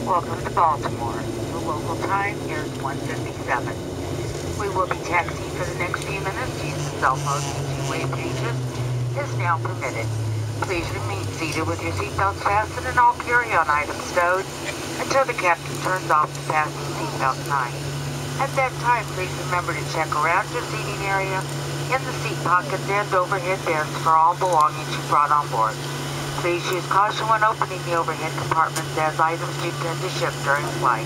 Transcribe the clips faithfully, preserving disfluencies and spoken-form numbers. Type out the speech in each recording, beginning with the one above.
Welcome to Baltimore. The local time is one fifty-seven. We will be taxiing for the next few minutes. Use of cell phones and two-way pages is now permitted. Please remain seated with your seatbelts fastened and all carry-on items stowed until the captain turns off the fasten seatbelt sign. At that time, please remember to check around your seating area in the seat pockets and overhead bins for all belongings you brought on board. Please use caution when opening the overhead compartments as items do tend to shift during flight.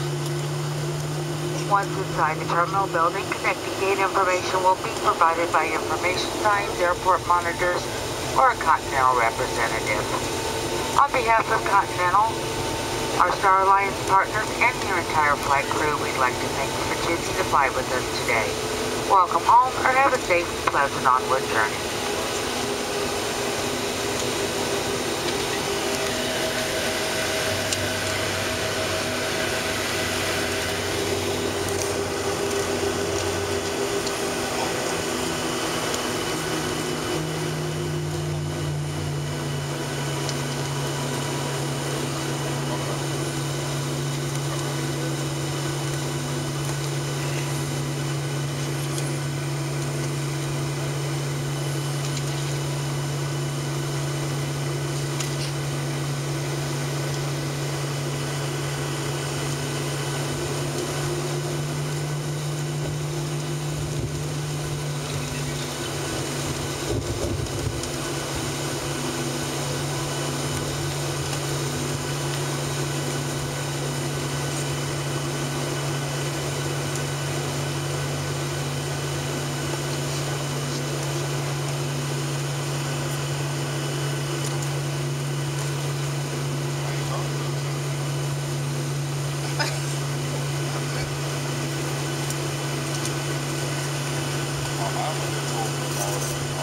Once inside the terminal building, connecting gate information will be provided by information signs, airport monitors, or a Continental representative. On behalf of Continental, our Star Alliance partners, and your entire flight crew, we'd like to thank you for choosing to fly with us today. Welcome home, or have a safe and pleasant onward journey. I'm